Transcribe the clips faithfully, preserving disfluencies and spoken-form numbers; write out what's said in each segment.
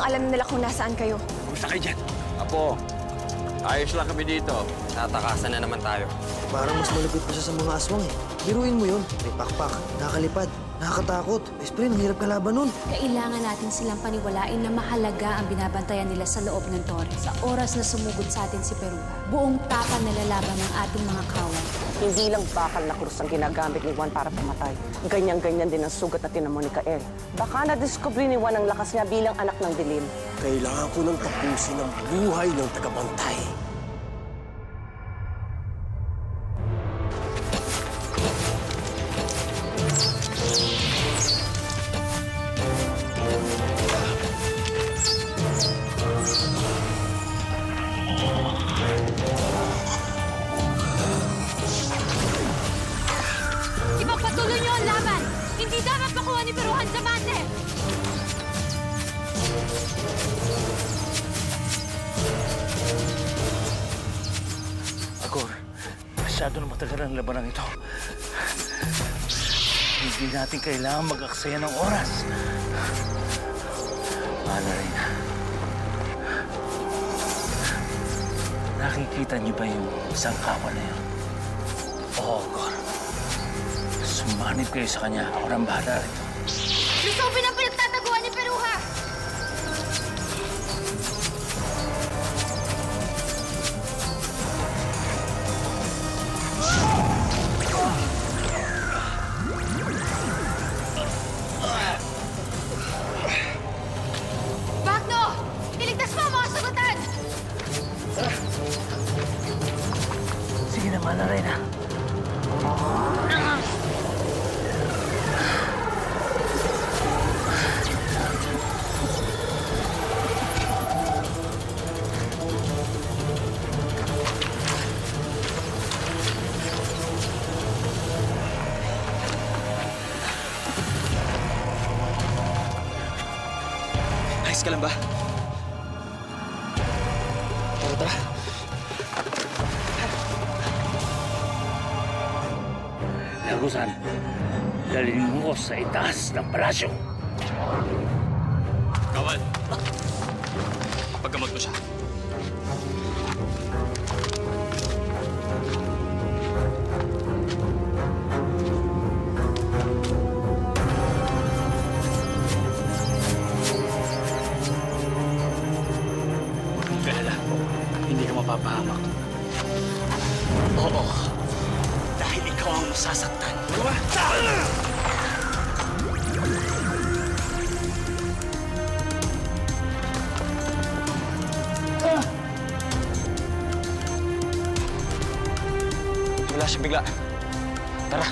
alam nila kung nasaan kayo. Kumusta kayo dyan? Apo, ayos lang kami dito. Natakasan na naman tayo. Parang mas malapit pa siya sa mga aswang eh. Biruin mo yun. May pakpak, nakakalipad, nakakatakot. Best friend, ang hirap kalaban nun. Kailangan natin silang paniwalain na mahalaga ang binabantayan nila sa loob ng tore. Sa oras na sumugod sa atin si Peruja, buong tapan na lalaban ng ating mga kawan. Hindi lang bakal na krus ang ginagamit ni Juan para pamatay. Ganyan-ganyan din ang sugat na tinamo ni Kael. Baka na-discover ni Juan ang lakas niya bilang anak ng dilim. Kailangan ko nang tapusin ang buhay ng tagabantay. Ipagpatuloy niyo ang laban! Hindi dapat makuha ni Peruja sa base! Agor, masyado na matagal ang labanang ito. Hindi natin kailangan mag-aksaya ng oras. Paano rin? Nakikita niyo ba yung isang kawa na yun? Oo, Agor. Sumanib kayo sa kanya. Ako nang bahala rito. Lusubin ang pinagtataguan ni Peruja! Bagno! Iligtas mo ang mga sagutan! Sige naman na rin, ha? Ayos ka lang ba? Tara, tara. Lagusan, dalhin mo ko sa itaas ng palasyo. Kawal, paggamot mo siya. Hindi ka mapapahamak. Oo. Dahil ikaw ang masasaktan. Wala siya bigla. Tara.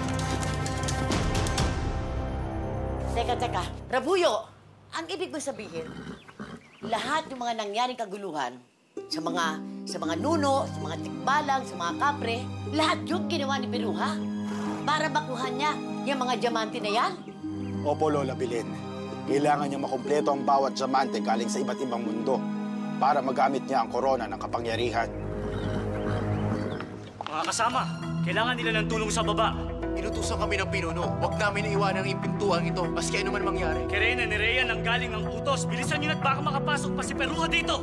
Teka, teka. Rabuyo, ang ibig mo sabihin, lahat ng mga nangyaring kaguluhan, sa mga sa mga nuno, sa mga tikbalang, sa mga kapre, lahat yung ginawa ni Peruja para makuha niya yung mga diamante na yan. Opo, Lola Bilin. Kailangan niya makumpleto ang bawat diamante galing sa iba't ibang mundo para magamit niya ang korona ng kapangyarihan. Mga kasama, kailangan nila ng tulong sa baba. Inutusan kami ng pinuno. Huwag namin iwanan ang pintuang ito, maski ano man mangyari. Kay Reyna ni Rhea nang galing ang utos. Bilisan niyo na't baka makapasok pa si Peruja dito.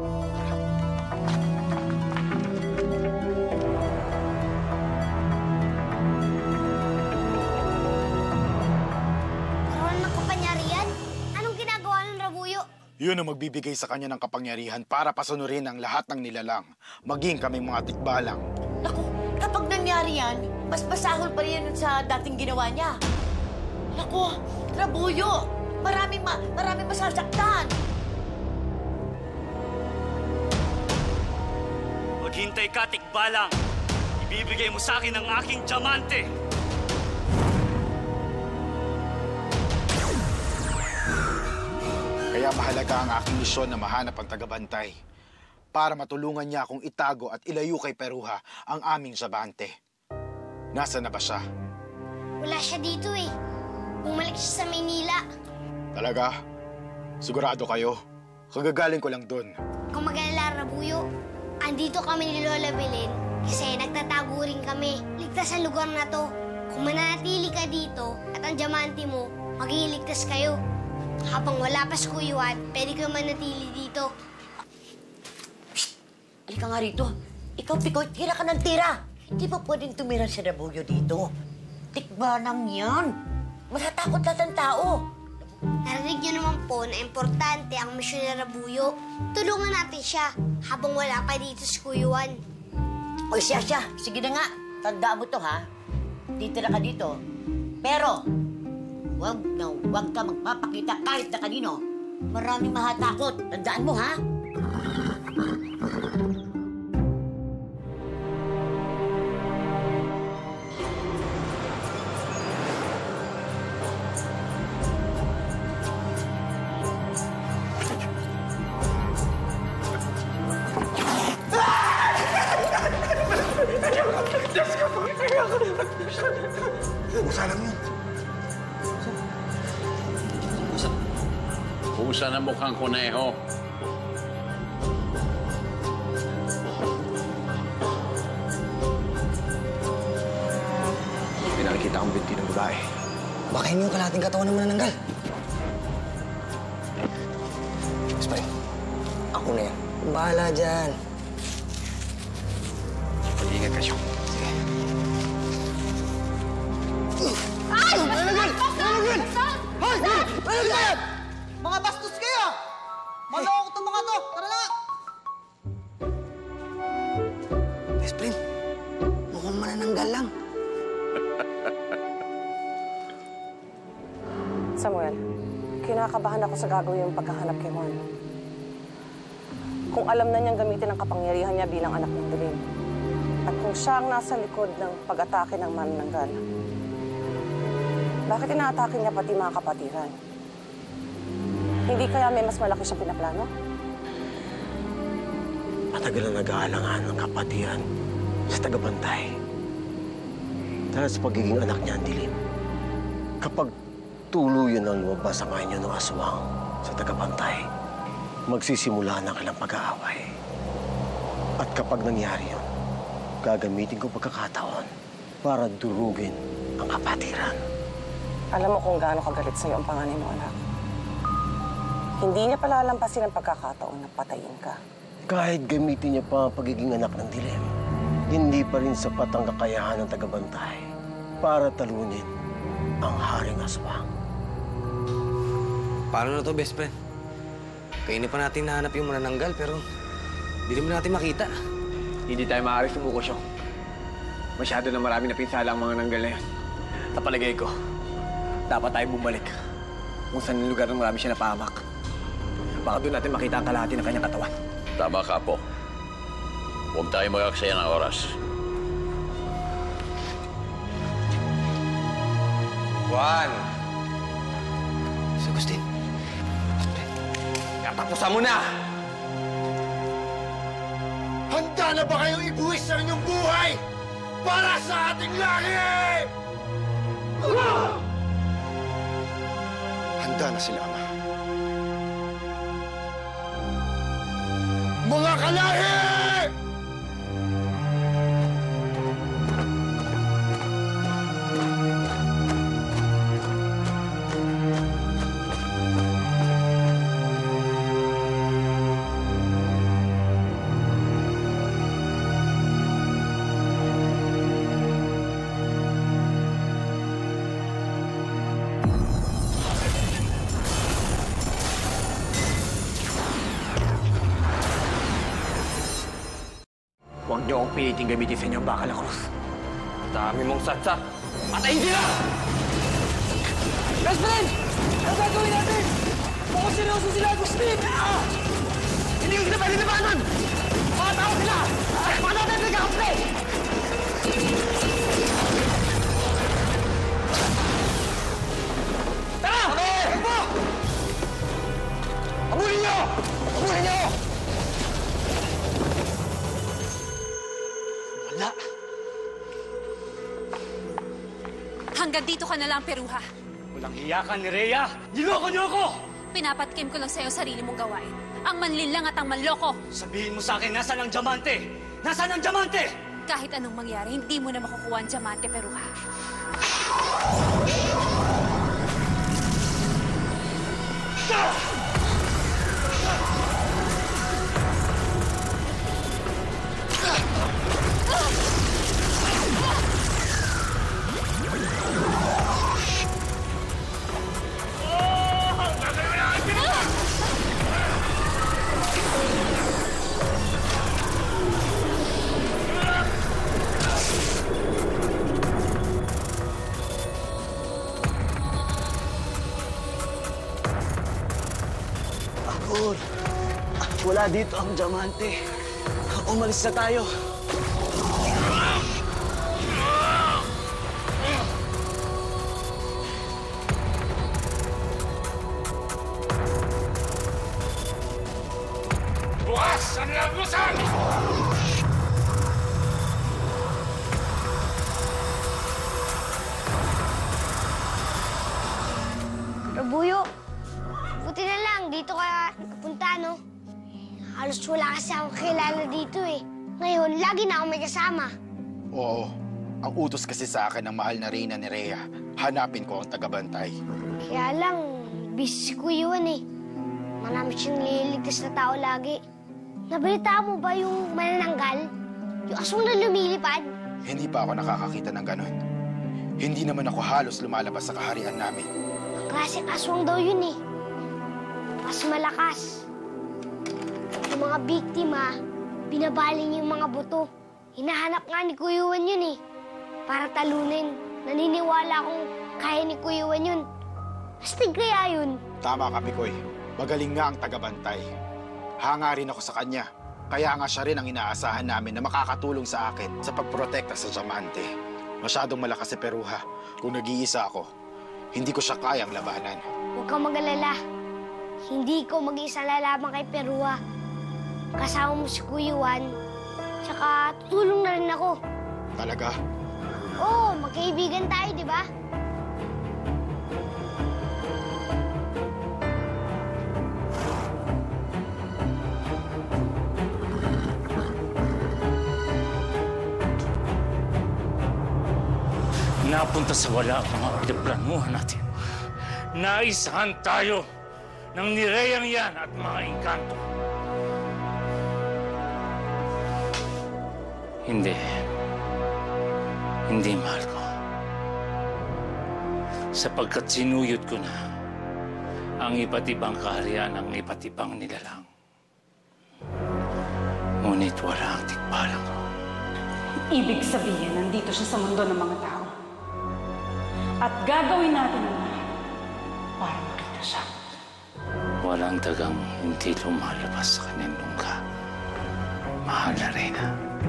Karoon ng kapangyarihan? Anong ginagawa ng Rabuyo? Yun ang magbibigay sa kanya ng kapangyarihan para pasunurin ang lahat ng nilalang, maging kaming mga tikbalang. Naku, kapag nangyari yan, mas masahol pa rin sa dating ginawa niya. Naku, Rabuyo, maraming, ma maraming masasaktan. Maghintay ka, tikbalang. Ibibigay mo sa akin ang aking diamante. Kaya mahalaga ang aking misyon na mahanap ang tagabantay para matulungan niya akong itago at ilayo kay Peruja ang aming sabante. Nasaan na ba siya? Wala siya dito eh. Bumalik siya sa Maynila. Talaga? Sigurado kayo? Kagagaling ko lang dun. Kung mag-alala, Rabuyo, andito kami ni Lola Belen kasi nagtatago rin kami. Ligtas ang lugar na to. Kung mananatili ka dito at ang diamante mo, magiging ligtas kayo. Habang wala pa si Kuya Juan, pwede ka manatili dito. Halika nga rito. Ikaw, Pikoy, tira ka ng tira. Hindi ba pwedeng tumira si Rabuyo dito? Tikbalang yan. Matatakot lahat ng tao. Narinig niyo naman po na importante ang misyon ni Rabuyo. Tulungan natin siya habang wala pa dito si Kuya Juan. O siya, siya. Sige na nga. Tandaan mo to, ha? Titira ka dito. Pero, wag na wag ka magpapakita kahit na kanino. Maraming mahatakot. Tandaan mo, ha? Pusa lang yun. Pusa na mukhang kuneho. May nakikita akong binti ng babae. Baka yun yung kalahating katawan ng manananggal. Spray, ako na yan. Bahala dyan. Mag-iingat ka, Asiong. Sige. Ay! Manananggal! Manananggal! Hoy! Manananggal! Mga bastos kayo! Maloko itong mga to! Tara na! Best friend, mukhang manananggal lang. Samuel, kinakabahan ako sa gagawin yung pagkahanap kay Juan. Kung alam na niyang gamitin ang kapangyarihan niya bilang anak ng dilim, at kung siya ang nasa likod ng pag-atake ng manananggal, bakit inaatake niya pati mga kapatiran? Hindi kaya may mas malaki siyang pinaplano? Matagal na nag-aalangan ng kapatiran sa tagabantay. Dahil sa pagiging anak niya ang dilim. Kapag tuluyan ang lumabas ang anyo ng aswang sa tagabantay, magsisimula na kailang pag-aaway. At kapag nangyari yun, gagamitin ko pagkakataon para durugin ang kapatiran. Alam mo kung gaano kagalit sa'yo ang panganay mo, anak. Hindi niya palalampasin ang pagkakataon na patayin ka. Kahit gamitin niya pa ang pagiging anak ng dilim, hindi pa rin sapat ang kakayahan ng tagabantay para talunin ang haring aswang. Paano na to, best friend? Kainin pa natin nahanap yung manananggal, pero hindi naman natin makita. Hindi tayo maaari sumuko, Asiong. Masyado na marami napinsala ang mga nanggal na yan. Sa palagay ko, dapat tayo bumalik kung saan yung lugar na marami siya napahamak. Baka doon natin makita ang kalahati ng kanyang katawan. Tama ka po. Huwag tayo magaksaya ng oras. Juan! Si Agustin. Katapusan mo na! Handa na ba kayong ibuwis sa inyong buhay para sa ating lahi? Handa na sila, Ama. Mga kalahi! Huwag niyo akong piliting gamitin sa inyo ang bakal na krus. Dami mong satsat! Patayin sila! Best friend! Ano gagawin natin? Mukhang seryoso sila, Agustin! Ah! Hindi ko sila pwede nabanan! Mga tao sila! Paano natin nagkakampi? Tara! Okay! Takbo! Abulin niyo! Abulin niyo! Wala! Hanggang dito ka na lang, Peruja. Walang hiya ka ni Rhea! Niloko niyo ako! Pinapatkim ko lang sa'yo sarili mong gawain. Ang manlilang at ang manloko. Sabihin mo sa akin, nasaan ang diamante? Nasaan ang diamante? Kahit anong mangyari, hindi mo na makukuha ang diamante, Peruja. Wala dito ang diamante. Umalis na tayo. Bukas ang lagusan! Rabuyo, buti na lang dito ka nakapunta, no? Halos wala kasi akong kilala dito eh. Ngayon, lagi na ako may kasama. Oo. Ang utos kasi sa akin ng mahal na Reyna Nerea, hanapin ko ang tagabantay. Kaya lang, busy si Kuya Juan eh. Marami siyang nililigtas na tao lagi. Nabalita mo ba yung manananggal? Yung aswang na lumilipad? Hindi pa ako nakakakita ng ganon. Hindi naman ako halos lumalabas sa kaharian namin. Klaseng aswang daw yun eh. Mas malakas. Yung mga biktima, binabali niya yung mga buto. Hinahanap nga ni Kuya Juan yun eh. Para talunin. Naniniwala akong kaya ni Kuya Juan yun. Astig kaya yun. Tama ka, Pikoy. Magaling nga ang tagabantay. Hanga rin ako sa kanya. Kaya nga siya rin ang inaasahan namin na makakatulong sa akin sa pagprotekta sa diamante. Masyadong malakas si Peruja. Kung nag-iisa ako, hindi ko siya kayang labanan. Huwag kang mag-alala. Hindi ko mag-iisa lalaban kay Peruja. Kasama mo si Kuya Juan, tsaka tutulong na rin ako. Talaga? Oo, magkaibigan tayo, di ba? Napunta sa wala ang mga ordeplanuhan natin. Naisahan tayo ng nireyang yan at mga engkanto. Hindi. Hindi, mahal ko. Sapagkat sinuyod ko na ang iba't ibang kaharian ng iba't ibang nilalang. Ngunit wala ang tikbalang ko. Ibig sabihin, nandito siya sa mundo ng mga tao. At gagawin natin ang lahat para makita siya. Walang dagang hindi lumalabas sa kanyang lungga. Mahal na Reyna.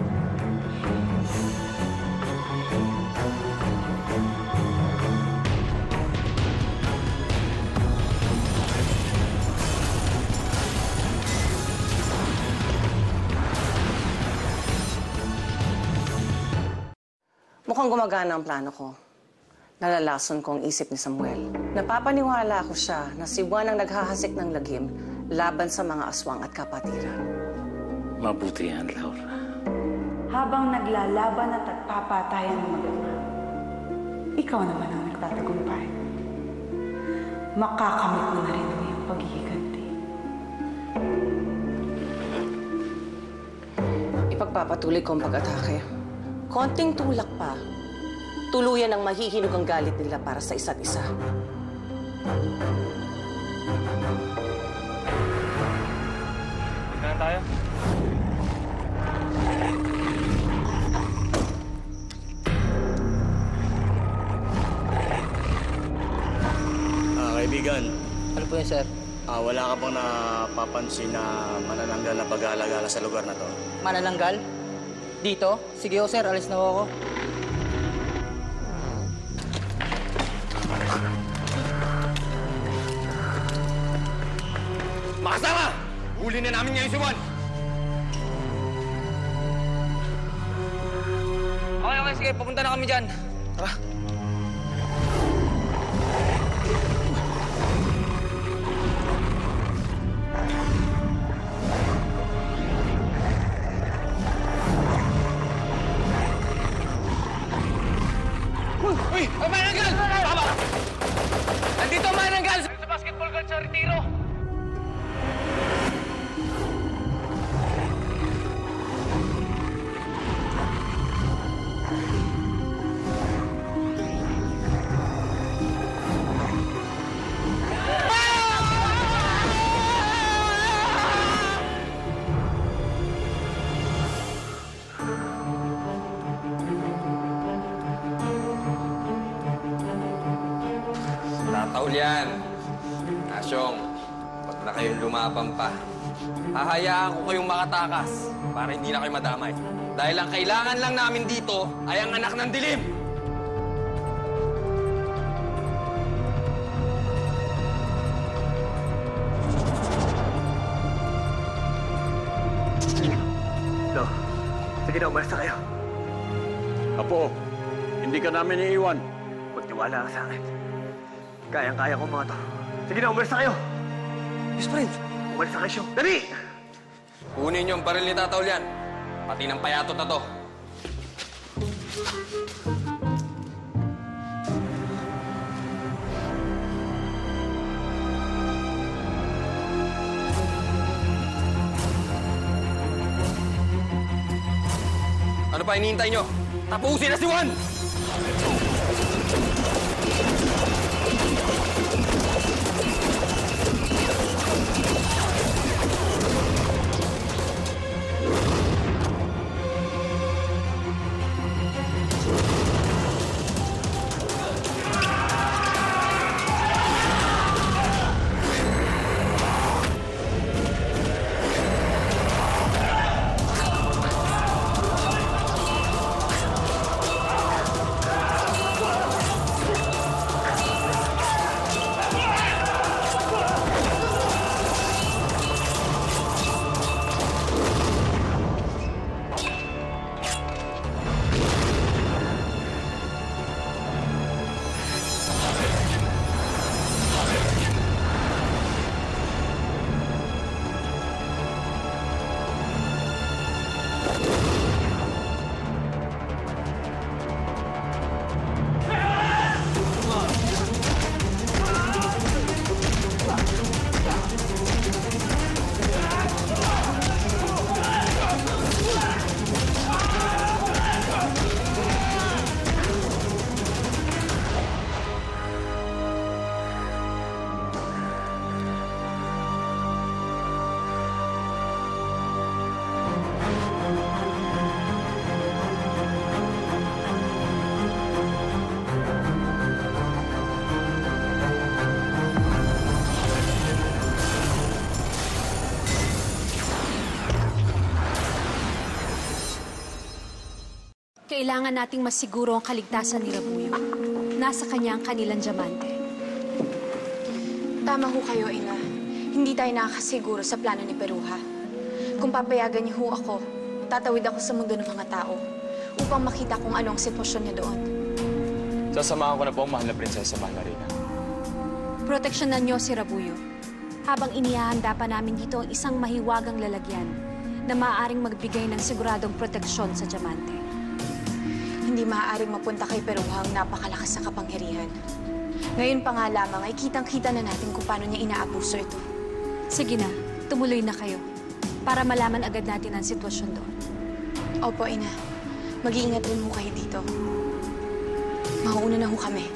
Mukhang gumagana ang plano ko. Nalalason ko ang isip ni Samuel. Napapaniwala ko siya na si Juan ang naghahasik ng lagim laban sa mga aswang at kapatiran. Mabuti yan, Laura. Habang naglalaban at nagpapatayan ng mag-ama, ikaw naman ang nagtatagumpay. Makakamit mo na rin ang iyong paghihiganti. Ipagpapatuloy ko ang pag-atake. Konting tulak pa, tuluyan ang mahihinog ang galit nila para sa isa't isa. Punta na tayo. Ah, kaibigan. Ano po yan, sir? Ah, wala ka bang napapansin na manananggal na pag-aalagala sa lugar na to? Manananggal? Dito? Sige, oh, sir. Alis na ako. Makasama! Huli na namin ngayon si Juan! Okay, okay. Sige, papunta na kami dyan. Tara. Uy! Uy! Manananggal! Tama! Nandito ang manananggal sa basketball court sa retiro! Julian, Asiong, huwag na kayong lumabang pa. Hahayaan ko kayong makatakas para hindi na kayo madamay. Dahil ang kailangan lang namin dito ay ang anak ng dilim! No. Sige na, umalis na kayo. Apo, hindi ka namin iiwan. Magtiwala ka sa akin. Kayang-kaya ko mga to. Sige na, umalis na kayo! Yes, friend. Umalis na kayo, Siong. Dali! Kunin niyo ang baril ni Tata Julian. Pati ng payatot na to. Ano pa hinihintay niyo? Tapusin na si Juan! Kailangan nating masiguro ang kaligtasan ni Rabuyo. Nasa kanya ang kanilang diamante. Tama ho kayo, Ina. Hindi tayo nakakasiguro sa plano ni Peruja. Kung papayagan niyo ho ako, tatawid ako sa mundo ng mga tao upang makita kung ano ang sitwasyon niya doon. Sasamahan ko na po ang mahal na prinsesa Marina. Proteksyonan niyo si Rabuyo habang inihahanda pa namin dito ang isang mahiwagang lalagyan na maaaring magbigay ng siguradong proteksyon sa diamante. Hindi maaaring mapunta kay Peruja ang napakalakas na kapangyarihan. Ngayon pa nga lamang ay kitang-kita na natin kung paano niya inaabuso ito. Sige na, tumuloy na kayo para malaman agad natin ang sitwasyon doon. Opo, Ina. Mag-iingat rin ho kayo dito. Mauuna na ho kami.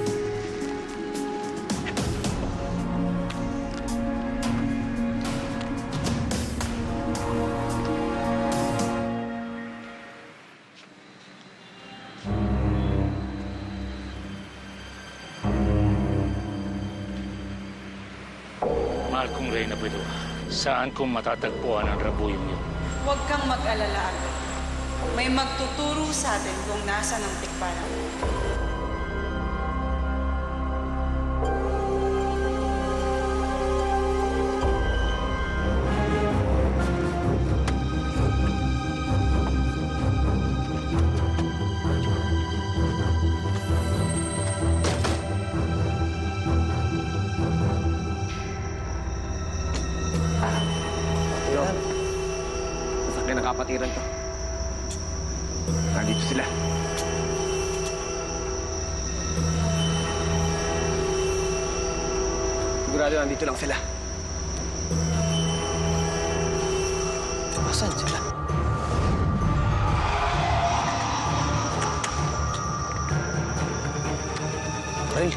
Mahal kong Reyna Peruja, saan kong matatagpuan ang Rabuyo yun? Huwag kang mag-alala agad. May magtuturo sa atin kung nasa ng tikbalang. Kapatiran to. Nandito sila. Sigurado nandito lang sila. Asan sila? Baril.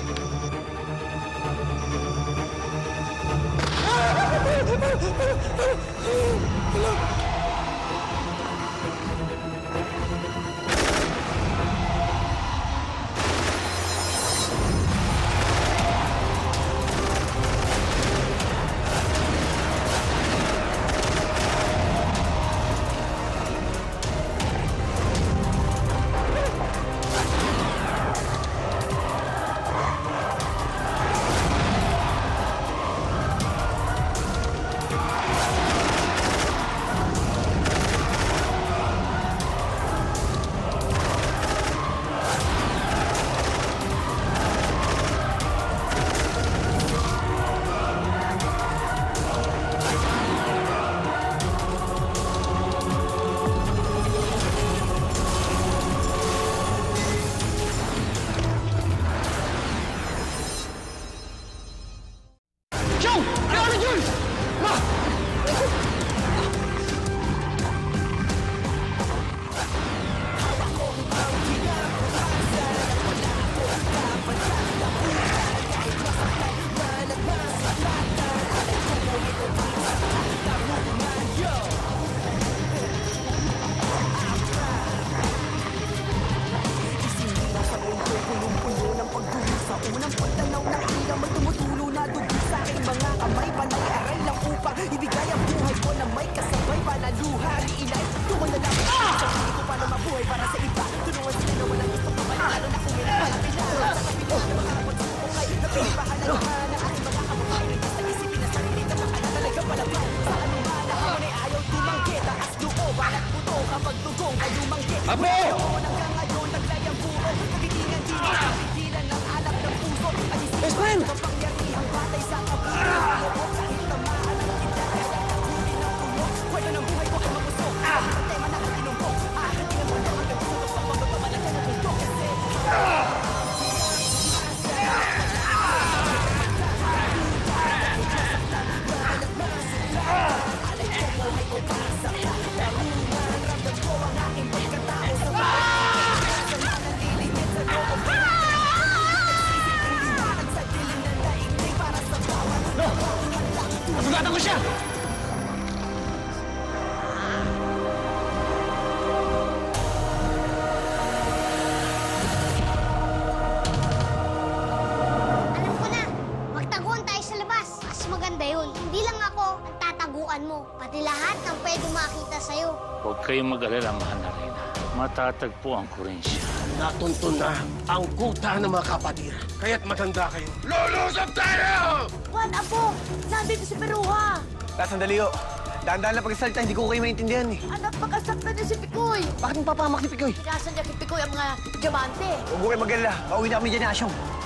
Huwag kayong mag-alala, mahal na Reyna. Matatagpuan ko rin siya. Natuntun na ang kuta ng mga Kapatiran. Kaya't matanda kayo. Lulusap tayo! Juan, Apo! Nandito si Peruja! La, sandali ho. Dahan-dahan lang pagsalita, hindi ko kayo maintindihan eh. Anak, pakasaktan niya si Pikoy! Bakit mo papamak si Pikoy? Pinasan niya kay Pikoy ang mga diamante. Huwag mo kayo mag-alala. Pauwi na kami dyan ni Asiong.